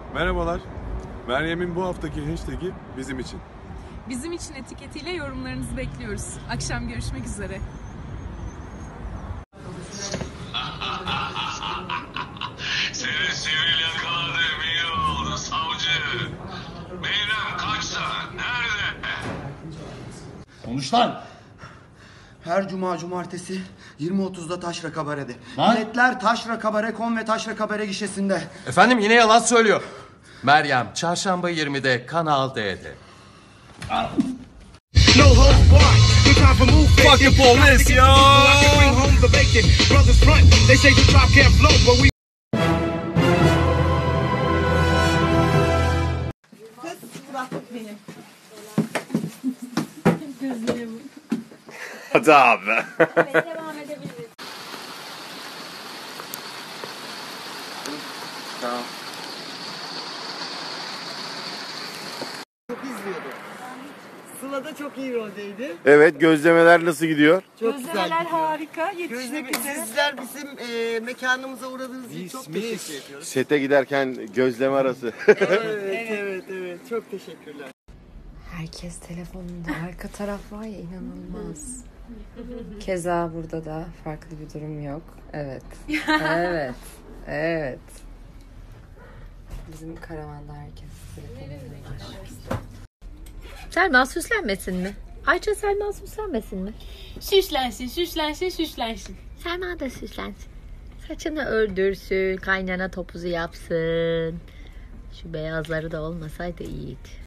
Merhabalar. Meryem'in bu haftaki hashtag'i bizim için. Bizim için etiketiyle yorumlarınızı bekliyoruz. Akşam görüşmek üzere. Seni sivil yakaladım, iyi oldu savcı. Meyrem kaçta? Nerede? Konuş lan! Her cuma cumartesi 20.30'da Taşra Kabare'de. Lan! Biletler Taşra Kabare.com ve Taşra Kabare gişesinde. Efendim yine yalan söylüyor. Meryem çarşamba 20'de Kanal D'de. Fuck the police, yo! Benim. Hadi abi. Devam edebiliriz. Tamam. Çok izliyordu. Sıla da çok iyi roldeydi. Evet, gözlemeler nasıl gidiyor? Çok güzel gidiyor. Harika. Yetişmek üzere. Sizler bizim mekanımıza uğradığınız için çok teşekkür ediyoruz. Sete giderken gözleme arası. Evet. Çok teşekkürler. Herkes telefonunda. Arka taraf var ya, inanılmaz. Keza burada da farklı bir durum yok. Evet. Evet. Bizim karavanda herkes telefonunda. Selma süslenmesin mi? Ayça Selma süslenmesin mi? Süslensin. Selma da süslensin. Saçını ördürsün, kaynana topuzu yapsın. Şu beyazları da olmasaydı iyiydi.